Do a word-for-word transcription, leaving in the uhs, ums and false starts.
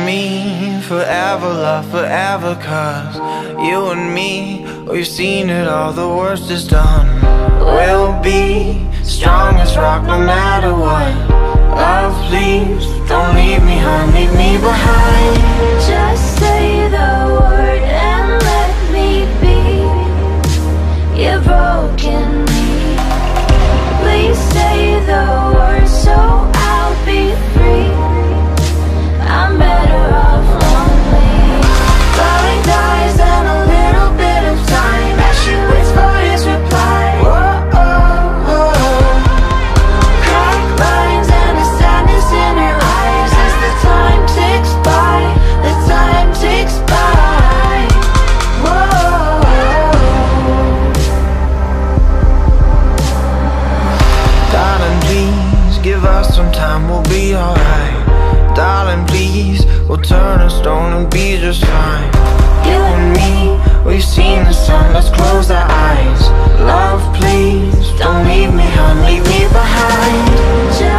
me forever, love forever, cause you and me, we've seen it all, the worst is done. We'll be strong as rock no matter what. Love, please, don't leave me, hon, leave me behind. Just say the word and let me be. You've broken me. Please say the word so I'll be free. I'm better off lonely. Blowing dies and a little bit of time as she waits for his reply. Whoa, oh, oh. Crack lines and a sadness in her eyes as the time ticks by. The time ticks by. Whoa. Darling, please, give us some time, we'll be alright. Darling, please, we'll turn a stone and be just fine. You and me, we've seen the sun, let's close our eyes. Love, please, don't leave me, hon, leave me behind. Just